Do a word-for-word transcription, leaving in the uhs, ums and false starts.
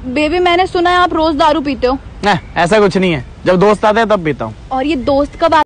Baby मैंने सुना है आप रोज दारू पीते हो। नहीं, ऐसा कुछ नहीं है, जब दोस्त आते हैं तब पीता हूँ। और ये दोस्त कब